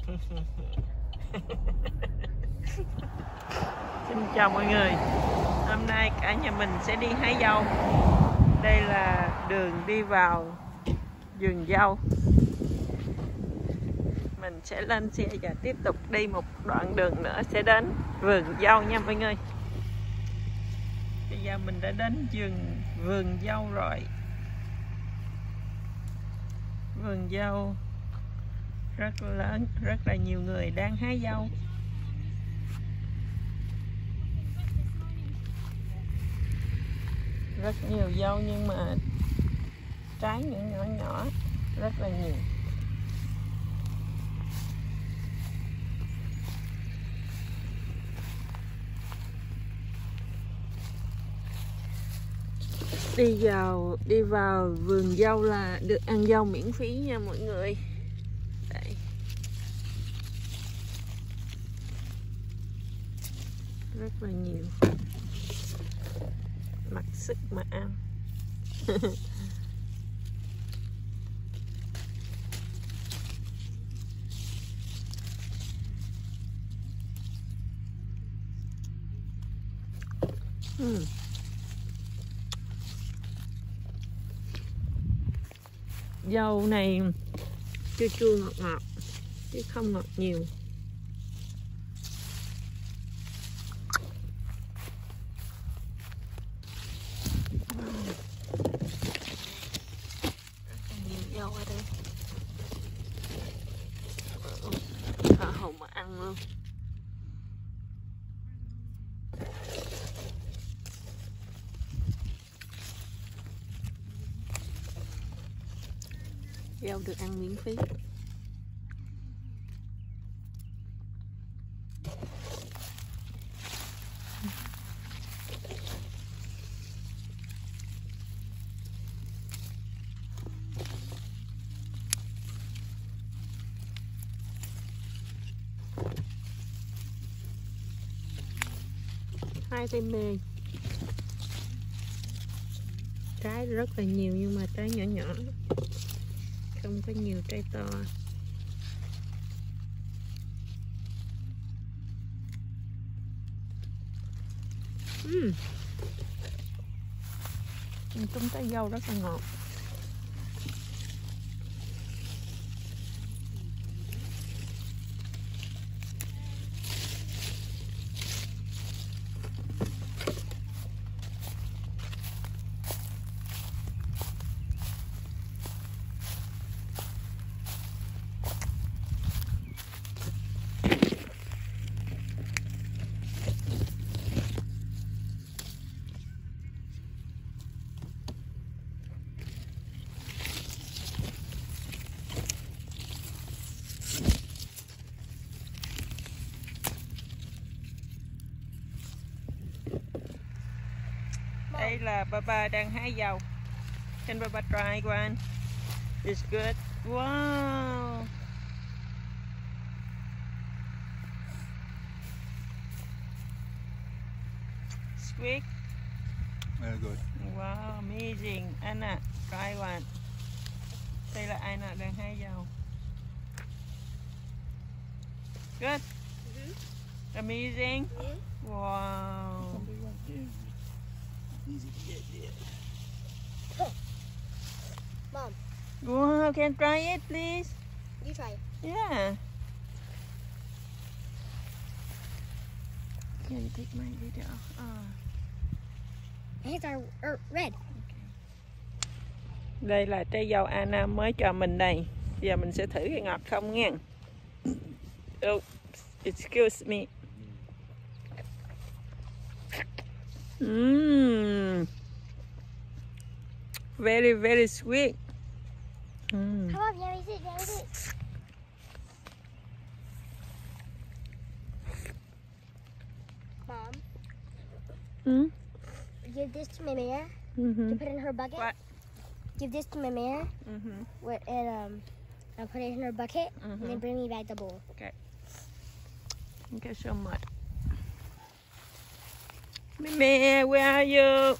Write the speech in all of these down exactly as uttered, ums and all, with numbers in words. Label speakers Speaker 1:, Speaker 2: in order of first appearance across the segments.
Speaker 1: Xin chào mọi người. Hôm nay cả nhà mình sẽ đi hái dâu. Đây là đường đi vào vườn dâu. Mình sẽ lên xe và tiếp tục đi một đoạn đường nữa sẽ đến vườn dâu nha mọi người. Bây giờ mình đã đến vườn vườn dâu rồi. Vườn dâu rất lớn, rất là nhiều người đang hái dâu. Rất nhiều dâu nhưng mà trái những nhỏ nhỏ rất là nhiều. Đi vào đi vào vườn dâu là được ăn dâu miễn phí nha mọi người. Đây. Rất là nhiều. Mặc sức mà ăn. uhm. Dâu này chua chua ngọt ngọt chứ không ngọt nhiều. Dâu ở đây thả hồng mà ăn luôn. Dâu được ăn miễn phí. Hai tay mê. Trái rất là nhiều nhưng mà trái nhỏ nhỏ, không có nhiều trái to. uhm. Trong trái dâu rất là ngọt. Đây là Baba đang hái dâu. Can Baba try one? It's good. Wow. Sweet.
Speaker 2: Very good.
Speaker 1: Wow, amazing. Anna, try one. Đây là Anna đang hái dâu. Good.
Speaker 3: Mm-hmm.
Speaker 1: Amazing.
Speaker 3: Mm-hmm.
Speaker 1: Wow.
Speaker 2: Easy to get there.
Speaker 3: Mom,
Speaker 1: Wow, can try it please?
Speaker 3: you try it.
Speaker 1: Yeah. Can you take my video? Oh.
Speaker 3: Hands are er, red.
Speaker 1: Đây là trái dâu Anna mới cho mình đây. Giờ mình sẽ thử cái ngọt không nha. Oh, excuse me. Mmm. Very, very sweet. Mm.
Speaker 3: Come on, yeah, it, yeah, it. Mom,
Speaker 1: Mm?
Speaker 3: give this to my mare.
Speaker 1: Mm-hmm.
Speaker 3: To put in her bucket.
Speaker 1: What?
Speaker 3: Give this to my mare.
Speaker 1: Mm-hmm.
Speaker 3: With, and um, I'll put it in her bucket, and
Speaker 1: Mm-hmm.
Speaker 3: then bring me back the bowl.
Speaker 1: Okay. Thank you so much. Mimi, where are you?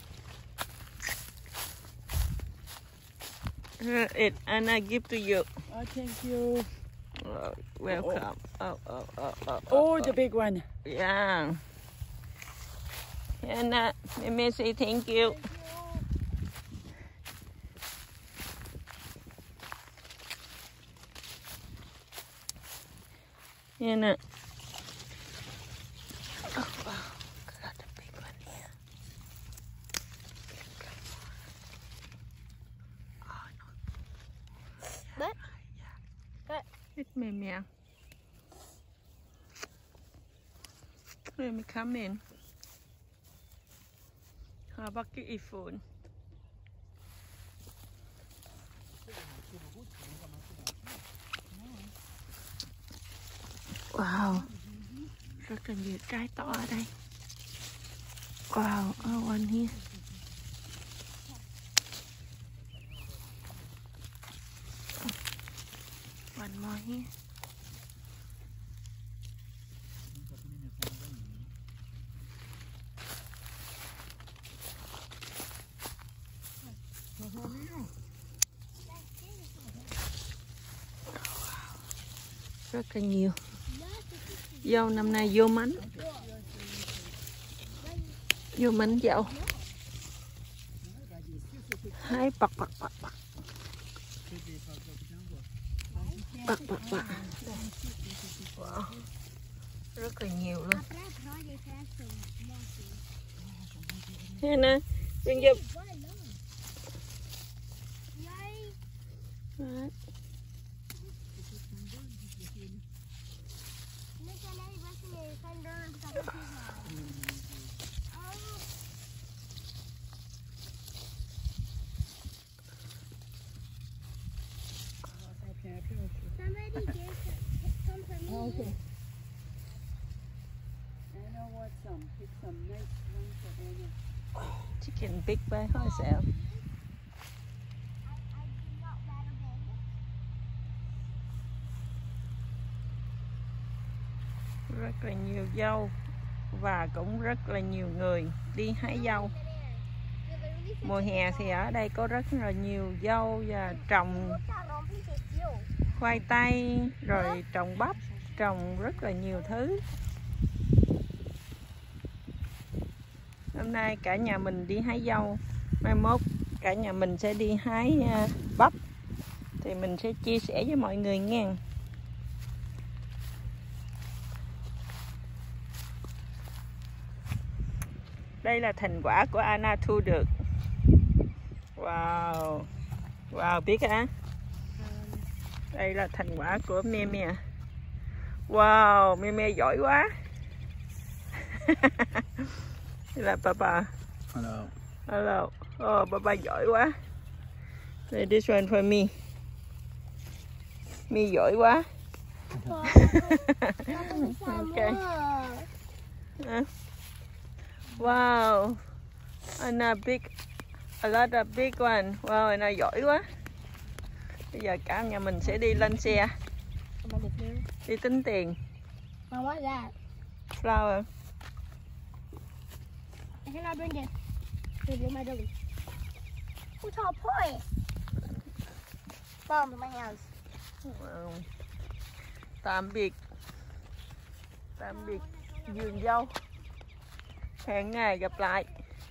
Speaker 1: Uh, it, and I give to you.
Speaker 4: Oh, thank you.
Speaker 1: Uh, welcome. Oh, oh, oh, oh,
Speaker 4: Oh, the big one.
Speaker 1: yeah. Anna, let me say thank you. Anna. Oh, wow. Got a big one here. Oh, no.
Speaker 3: What? What?
Speaker 1: It's me, meow. Let me come in. Her bucket is full. Wow, rất là nhiều trái to ở đây. Wow, oh, one here. One more here. Rất là nhiều. Dâu năm nay vô mánh. Vô mánh dâu. Hái bật bật bật bật. Bật bật bật. Wow. Rất là nhiều luôn. Thế nè, bên giúp. Right.
Speaker 3: Somebody get some for me.
Speaker 4: Okay. Anna wants some. Pick some nice ones for Anna.
Speaker 1: Chicken big by herself.
Speaker 3: I, I do not want a bed.
Speaker 1: Rất là nhiều dâu và cũng rất là nhiều người đi hái dâu. Mùa hè thì ở đây có rất là nhiều dâu và trồng khoai tây, rồi trồng bắp, trồng rất là nhiều thứ. Hôm nay cả nhà mình đi hái dâu, mai mốt cả nhà mình sẽ đi hái bắp, thì mình sẽ chia sẻ với mọi người nghe. Đây là thành quả của Anna thu được. Wow, wow, biết hả? Đây là thành quả của me me. Wow, me me giỏi quá. Đây là papa.
Speaker 2: Hello.
Speaker 1: Hello. Oh, papa giỏi quá. Đây, this one for me. Me giỏi quá. Okay. Uh, wow. Anna big, a lot of big one. Wow, Anna giỏi quá. Bây giờ cả nhà mình sẽ đi lên xe, đi tính tiền.
Speaker 3: I want that.
Speaker 1: Flower.
Speaker 3: I cannot bring it. It's in my belly. Who's all point? Bomb in my hands.
Speaker 1: Wow. Tạm biệt. Tạm biệt vườn dâu. Hẹn ngày gặp lại.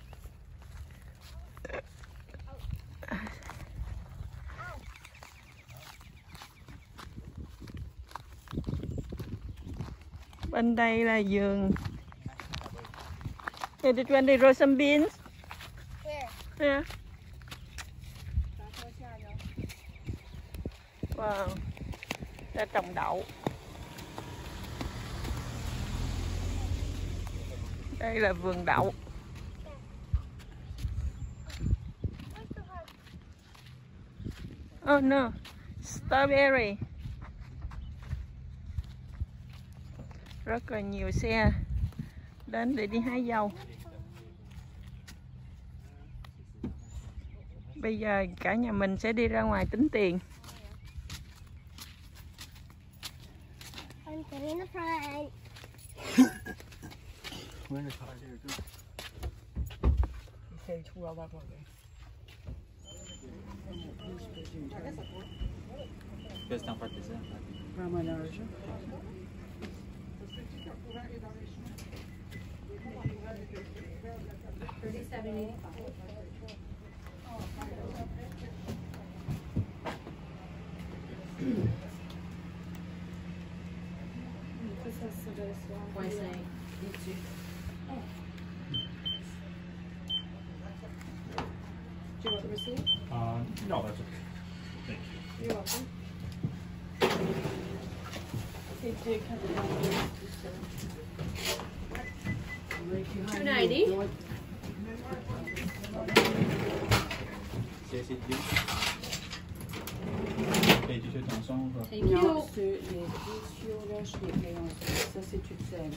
Speaker 1: Bên đây là vườn. Hey, did you want to grow some beans?
Speaker 3: Where?
Speaker 1: Yeah. Wow. Đã trồng đậu. Đây là vườn đậu. Oh no, strawberry. Rất là nhiều xe đến để đi hái dâu. Bây giờ cả nhà mình sẽ đi ra ngoài tính tiền.
Speaker 3: I'm sitting in the front.
Speaker 2: Where's the car there too?
Speaker 4: Okay, twelve up on there.
Speaker 2: Questa è un partisan.
Speaker 4: Ramenage.
Speaker 5: Point cinq, dessus. Do you want the receipt?
Speaker 6: Uh, no, that's okay. Thank you.
Speaker 5: You're welcome. Two ninety.
Speaker 2: C'est c'est bien. Et tu fais ton son ou pas?
Speaker 5: Thank
Speaker 4: Non,
Speaker 5: you.
Speaker 4: ceux, les essieux, là, je les paye ensuite. Ça, c'est toute seule.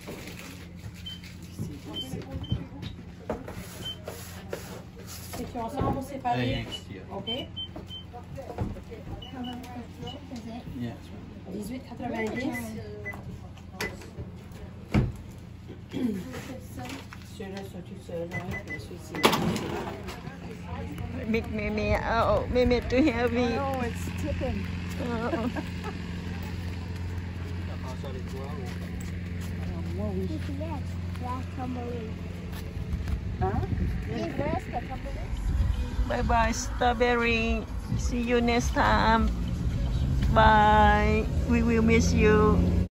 Speaker 5: C'est-tu ensemble ou séparés?
Speaker 2: Rien qu'ici.
Speaker 5: OK.
Speaker 2: Yes.
Speaker 5: dix-huit quatre-vingt-dix.
Speaker 4: Ceux-là sont toutes seules, hein. Puis ensuite, c'est...
Speaker 1: Big me me oh me me too heavy.
Speaker 4: Oh, it's tipping.
Speaker 1: Oh.
Speaker 4: Alors, moi, oui. Hein?
Speaker 1: Bye bye strawberry. See you next time. Bye. We will miss you.